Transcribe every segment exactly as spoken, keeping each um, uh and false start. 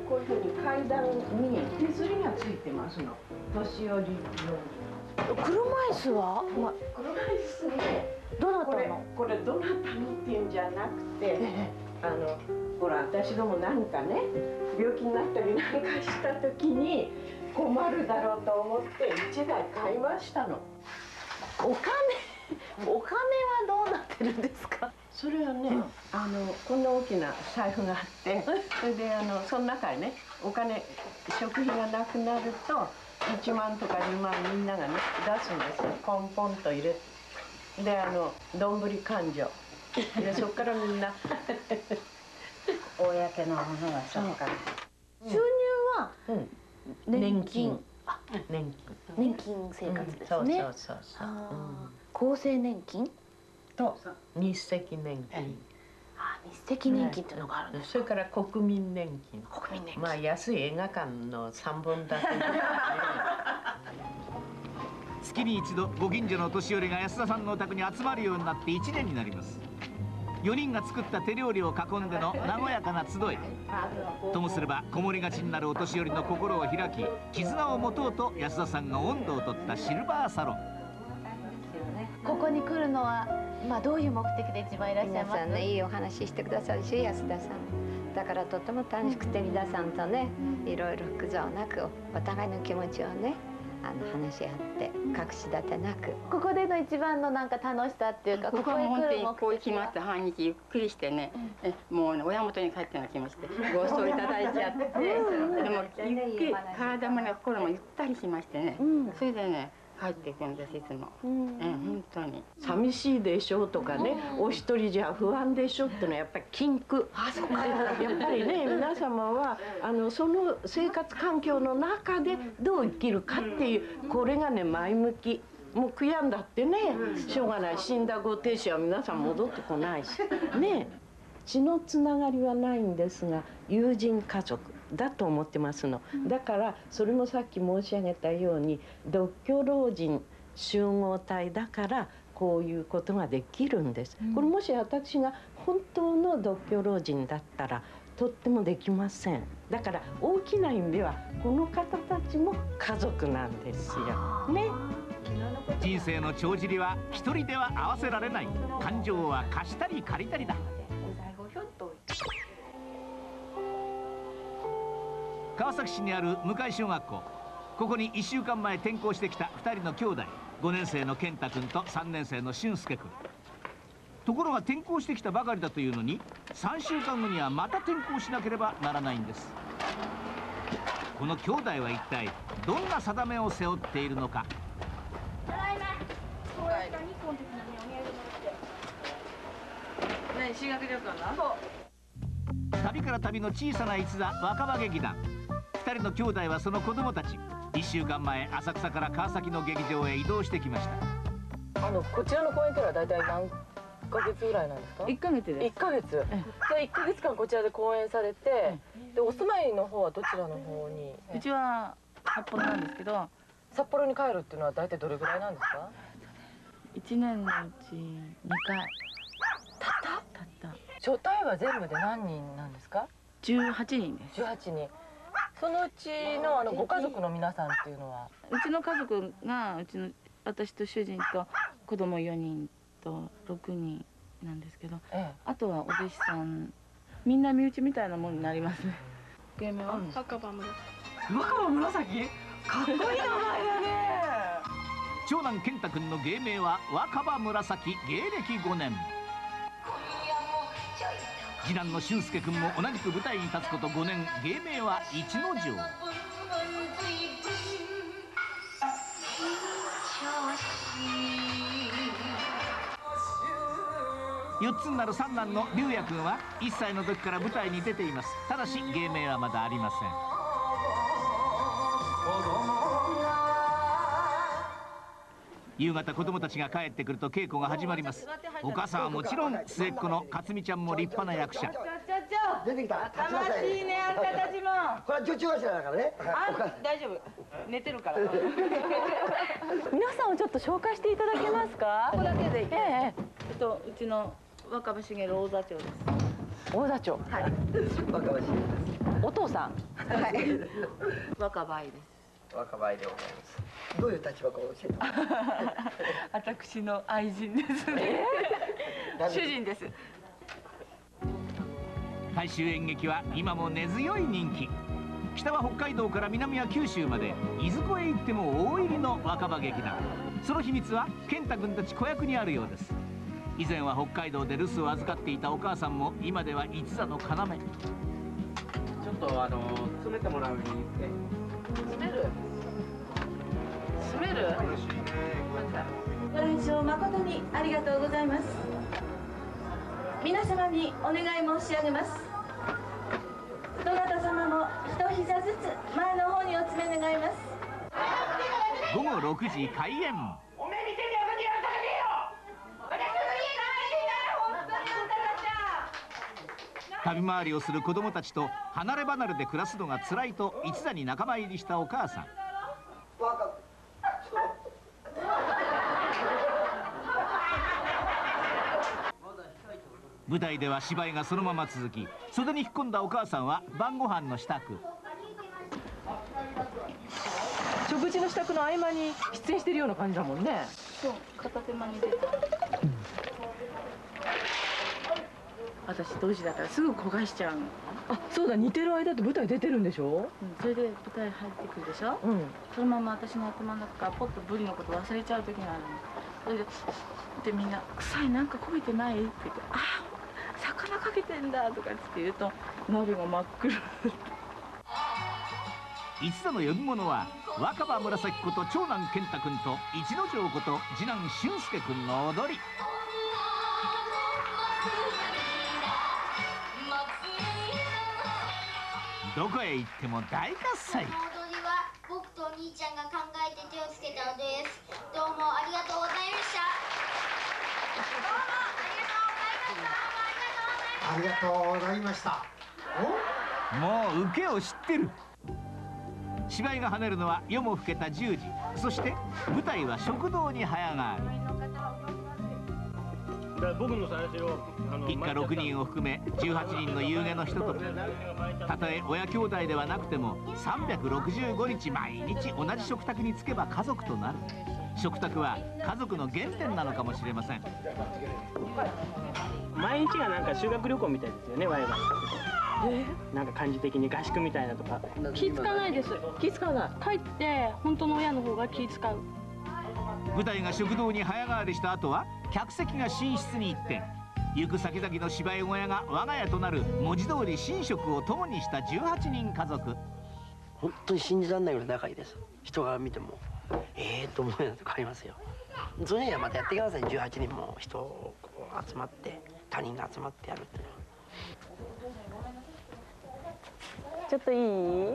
こういうふうに階段に手すりがついてますの。年寄り用。 車椅子は、ま、 車椅子ね。 どなたの？ これこれどなたのっていうんじゃなくて、あのほら私どもなんかね病気になったりなんかした時に困るだろうと思って一台買いましたの。 お金お金はどうなってるんですか？ それはね、うん、あのこんな大きな財布があってそれであのその中にねお金食費がなくなるといちまんとかにまんみんながね出すんですよ。ポンポンと入れてであのどんぶり勘定でそこからみんな公のものがそっから収入は、うん、年金年金年金生活ですね。 そうそうそうそう。 厚生年金と日赤年金。 あ、日赤年金っていうのがあるんですか。 それから国民年金。 国民年金。 まあ安い映画館の三本立て。 月に一度ご近所のお年寄りが安田さんのお宅に集まるようになっていちねんになります。よにんが作った手料理を囲んでの和やかな集い。ともすればこもりがちになるお年寄りの心を開き絆を持とうと安田さんが温度をとったシルバーサロン。 ここに来るのは、まあ、どういう目的で一番いらっしゃいます？ 皆さんね、いいお話してくださるし、安田さんだからとても楽しくて皆さんとねいろいろ複雑なくお互いの気持ちをねあの話し合って隠し立てなく。 ここでの一番のなんか楽しさっていうか、 ここは本当にこういう決まった半日ゆっくりしてね、えもうね親元に帰ったような気もしてご馳走いただいちゃって、でもゆっくり体もね心もゆったりしましてね、それでね帰っていくんですいつも。うん、本当に。 寂しいでしょうとかね、お一人じゃ不安でしょっていうのはやっぱり禁句。あ、そうか。やっぱりね、皆様はあのその生活環境の中でどう生きるかっていうこれがね前向き。もう悔やんだってね、しょうがない。死んだご亭主は皆さん戻ってこないしね。血のつながりはないんですが友人家族だと思ってますの。だからそれもさっき申し上げたように独居老人集合体だからこういうことができるんです。これもし私が本当の独居老人だったらとってもできません。だから大きな意味ではこの方たちも家族なんですよね。 人生の帳尻は一人では合わせられない。感情は貸したり借りたりだ。川崎市にある向井小学校。ここにいっしゅうかんまえ転校してきたふたりの兄弟、ごねん生の健太君とさんねん生の俊介君。ところが転校してきたばかりだというのにさんしゅうかんごにはまた転校しなければならないんです。この兄弟は一体どんな定めを背負っているのか。 ただいま。そうやった日本的なね、お土産持って。何、修学旅行な。そう。 旅から旅の小さな逸座若葉劇団。ふたりの兄弟はその子供たち。いっしゅうかんまえ浅草から川崎の劇場へ移動してきました。 あのこちらの公演というのは大体何ヶ月ぐらいなんですか？ いっかげつです。 いっかげつ。じゃあいっかげつかんこちらで公演されて、でお住まいの方はどちらの方に？ うちは札幌なんですけど。 札幌に帰るっていうのは大体どれぐらいなんですか？ いちねんのうちにかい。 たったたった初対は全部で何人なんですか？ じゅうはちにんです。 じゅうはちにん。そのうちのあのご家族の皆さんっていうのは？ うちの家族がうちの私と主人と子供よにんとろくにんなんですけど、ええ、あとはお弟子さんみんな身内みたいなものになります。芸名は若葉紫。 若葉紫？かっこいい名前だね。 長男健太君の芸名は若葉紫。芸歴ごねん。次男の俊介君も同じく舞台に立つことごねん。芸名は一之丞。よっつになる三男の龍也君はいっさいの時から舞台に出ています。ただし芸名はまだありません。夕方子供たちが帰ってくると稽古が始まります。お母さんはもちろん末っ子の克美ちゃんも立派な役者。 出てきた。 魂ね、あんたたちも。 これは女中柱だからね。 大丈夫。寝てるから。 皆さんをちょっと紹介していただけますか？ ここだけで。ええ。えっとうちの若葉茂大座長です。 大座長。 はい。 若葉茂です。 お父さん。 さん。 はい。 若葉です。 若葉でございます。どういう立場か教えて。 私の愛人ですね。主人です。 大衆演劇は今も根強い人気。北は北海道から南は九州までいずこへ行っても大入りの若葉劇団。その秘密は健太君たち子役にあるようです。以前は北海道で留守を預かっていたお母さんも今では一座の要。ちょっとあの詰めてもらうに詰める詰めるご来場誠にありがとうございます。皆様にお願い申し上げます。どなた様も一膝ずつ前の方にお詰め願います。 午後ろくじ開演。 おめえ見ててよかやらされねえよ。私の家帰りなよ。本当にあんたたちゃ。 旅回りをする子供たちと離れ離れで暮らすのが辛いと一座に仲間入りしたお母さん。舞台では芝居がそのまま続き、袖に引っ込んだお母さんは晩ご飯の支度。 食事の支度の合間に出演してるような感じだもんね。 そう、片手間に出た。私同時だからすぐ焦がしちゃうの。 あ、そうだ、似てる間って舞台出てるんでしょ。うん、 それで舞台入ってくるでしょ。うん。そのまま私の頭の中からポッとブリのこと忘れちゃう時があるの。それででみんな臭い、なんか焦げてないって言って、あ、魚かけてんだとかって言うと鍋が真っ黒。 一座の呼び物は若葉紫こと長男健太君と一之丞こと次男俊介君の踊り。どこへ行っても大喝采。 この踊りは僕とお兄ちゃんが考えて手をつけたのです。どうもありがとうございました。 ありがとうございました。 もう受けを知ってる。芝居が跳ねるのは夜も更けたじゅうじ。そして舞台は食堂に早変わり。一家ろくにんを含めじゅうはちにんの夕げのひととき。たとえ親兄弟ではなくてもさんびゃくろくじゅうごにち毎日同じ食卓につけば家族となる。食卓は家族の原点なのかもしれません。 毎日がなんか修学旅行みたいですよね、我々。えー、なんか感じ的に合宿みたいなとか。 気付かないです。 気付かない。 帰って本当の親の方が気使う。 舞台が食堂に早変わりした後は客席が寝室に行って行く先々の芝居小屋が我が家となる文字通り寝食を共にしたじゅうはちにん家族。 本当に信じられないぐらい仲いいです。人が見てもええー、と思うようなとこありますよ。その日はまたやってください。じゅうはちにんも人を集まって他人が集まってやるっていうのは。 ちょっといい？はい、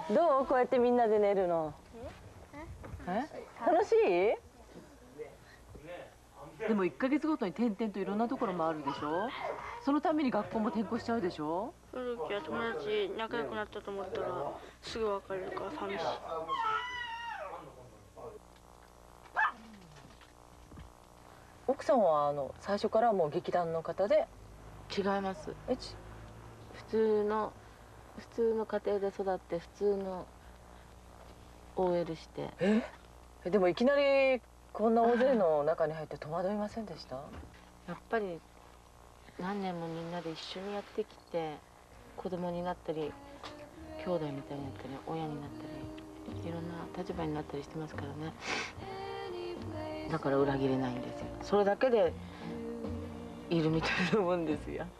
どう？こうやってみんなで寝るの。え？楽しい？でもいっかげつごとに転々といろんなところもあるでしょ。そのために学校も転校しちゃうでしょ。 その時は友達仲良くなったと思ったらすぐ別れるから寂しい。 奥さんはあの最初からもう劇団の方で？ 違います。えち普通の普通の家庭で育って普通の オーエル して。 え？でもいきなりこんな大勢の中に入って戸惑いませんでした？ やっぱり何年もみんなで一緒にやってきて子供になったり兄弟みたいになったり親になったりいろんな立場になったりしてますからね。だから裏切れないんですよ。それだけでいるみたいなもんですよ。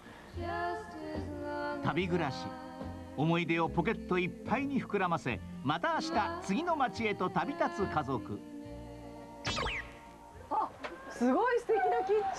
旅暮らし、思い出をポケットいっぱいに膨らませ、また明日次の町へと旅立つ家族。 あ、すごい素敵なキッチ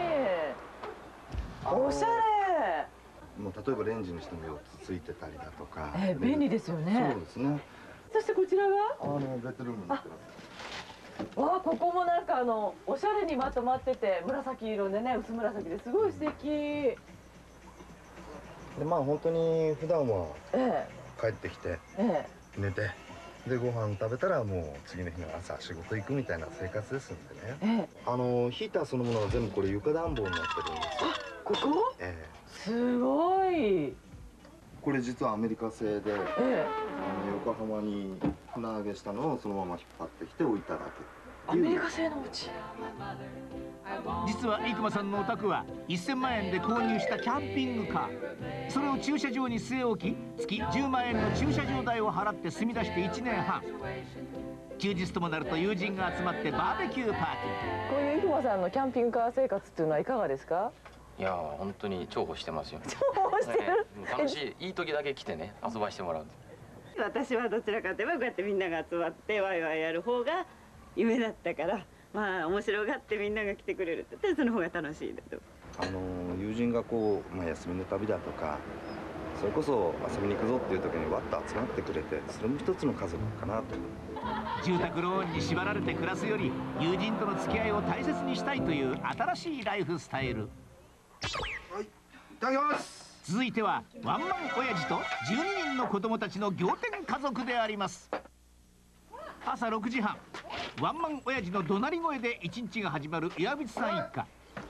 ン。おしゃれ。 もう例えばレンジにしてもよっつついてたりだとか。 えー、便利ですよね。 そうですね。 そしてこちらは？ あのベッドルームになってます。 わあ、ここもなんかあのおしゃれにまとまってて紫色でね、薄紫ですごい素敵。でまあ本当に普段は帰ってきて、ええ、寝てでご飯食べたらもう次の日の朝仕事行くみたいな生活ですんでね、ええ、あのヒーターそのものは全部これ床暖房になってるんですよ。 あ、ここ？ええ、すごい。 これ実はアメリカ製で、ええ、あの横浜に船揚げしたのをそのまま引っ張ってきて置いただけ。 アメリカ製の家。 実は生間さんのお宅はせんまんえんで購入したキャンピングカー、それを駐車場に据え置き、月じゅうまんえんの駐車場代を払って住み出していちねんはん。休日ともなると友人が集まってバーベキューパーティー。 こういう生間さんのキャンピングカー生活っていうのはいかがですか？ いやー、本当に重宝してますよ。 重宝してる、 ね、楽しい、いい時だけ来てね、遊ばしてもらう。 私はどちらかといえばこうやってみんなが集まってワイワイやる方が夢だったから、まあ面白がってみんなが来てくれるって言って、その方が楽しいだと。 あの友人がこう、まあ、休みの旅だとか、それこそ遊びに行くぞっていう時にわっと集まってくれて、それも一つの家族かなと。 住宅ローンに縛られて暮らすより友人との付き合いを大切にしたいという新しいライフスタイル。 はい、いただきます。 続いてはワンマン親父とじゅうににんの子供たちの仰天家族であります。朝ろくじはん、ワンマン親父の怒鳴り声で一日が始まる岩渕さん一家。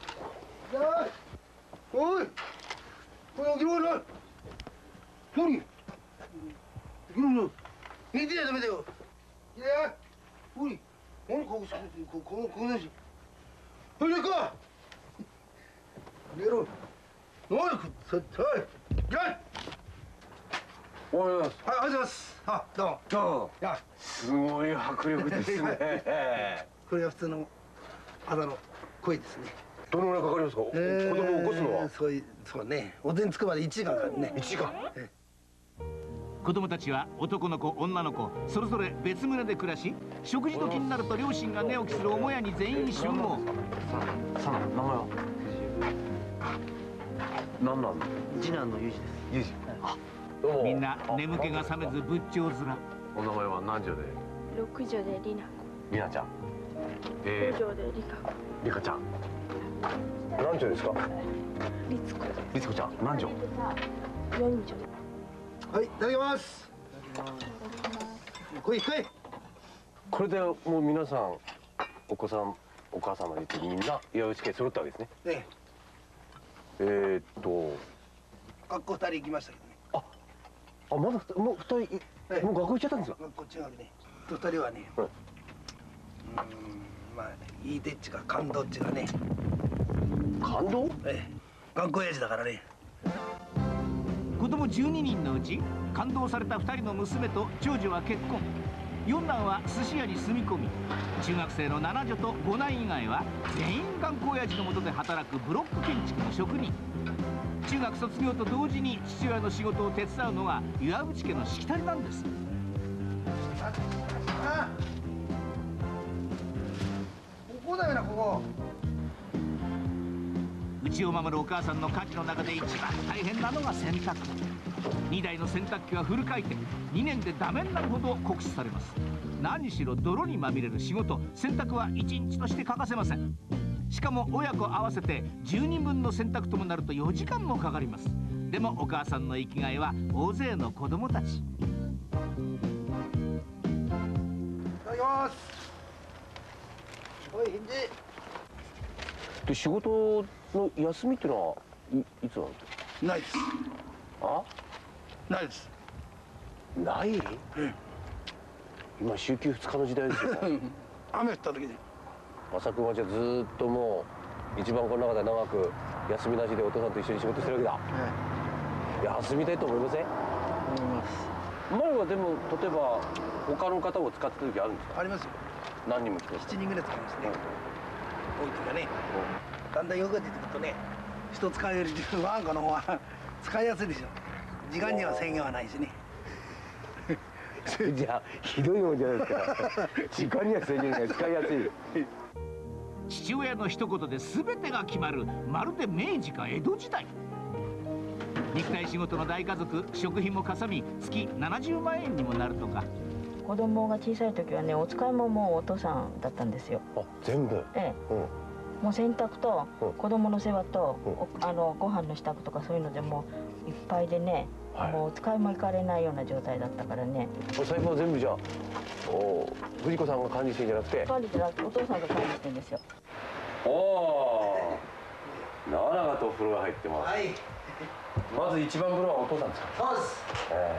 おい、これ起きろな。何？起きろな。寝てやダメだよ。いや、おい、何ここここのこのし。おい、か。寝ろ。何くさったい。や。おはようございます。はい、おはようございます。あ、どうも。どうも。 すごい迫力ですね。 これは普通の朝の声ですね。 どのぐらいかかりますか？子供を起こすのは。 そういう、そうね。おでんつくまでいちじかんかかるね。 いちじかん。 子供たちは男の子女の子それぞれ別棟で暮らし、食事時になると両親が寝起きする母屋に全員集合。 さあ、名前は何なんだ？ 次男の裕二です。 裕二。 あ、 どうも。 みんな眠気が覚めず仏頂面。 お名前は何女で？ 六女でりなりなちゃん。 えー、五女でりかりかちゃん。何女ですか？ りつこです。 りつこちゃん。何女？ 四女。 はい、いただきます。来い来い。 これでもう皆さん、お子さん、お母様で言ってみんな岩渕家揃ったわけですね。 ねえ。えー、っと。 学校二人行きましたけどね。 あ、あ、まだもう二人、ええ、もう学校行っちゃったんですか？ 学校中学ね。と二人はね。うん、うん、まあいい手っちが感動っちがね。 感動？ ええ、学校親父だからね。 子供じゅうににんのうち感動されたふたりの娘と長女は結婚、四男は寿司屋に住み込み、中学生の七女と五男以外は全員頑固親父の下で働くブロック建築の職人。中学卒業と同時に父親の仕事を手伝うのが岩渕家のしきたりなんです。 ああ、ここだよな、ここ。 家を守るお母さんの家事の中で一番大変なのが洗濯。にだいの洗濯機はフル回転、にねんでダメになるほど酷使されます。何しろ泥にまみれる仕事、洗濯はいちにちとして欠かせません。しかも親子合わせてじゅうにんぶんの洗濯ともなるとよじかんもかかります。でもお母さんの生きがいは大勢の子供たち。 いただきます。おい、返事。 で、仕事の休みっていうのはい、いつなんですか？ ないです。 あ？ ないです。 ない？うん、今週休ふつかの時代ですよね。 雨降った時で。 浅くんはじゃあずーっともう一番この中で長く休みなしでお父さんと一緒に仕事してるわけだ。はい、休みたいと思いません？ 思います。 前はでも例えば他の方を使ってた時あるんですか？ ありますよ。 何人も来てる。 七人ぐらい使いますね。多い時はね。だんだんよく出てくるとね、人使うよりワンコの方は使いやすいでしょ。時間には制限はないしね。 じゃあひどいもんじゃないですか。時間には制限が使いやすい。 父親の一言で全てが決まる、まるで明治か江戸時代。肉体仕事の大家族、食費もかさみ月ななじゅうまんえんにもなるとか。 子供が小さい時はね、お使いももうお父さんだったんですよ。 あ、全部。 ええ。うん、もう洗濯と子供の世話と、うん、あのご飯の支度とかそういうのでもういっぱいでね、はい、もうお使いも行かれないような状態だったからね。 お財布は全部じゃあお藤子さんが管理してんじゃなくて？ 管理じゃなくてお父さんが管理してんですよ。 おお、長々とお風呂が入ってます。 はい。 まず一番風呂はお父さんですか？ そうです。 え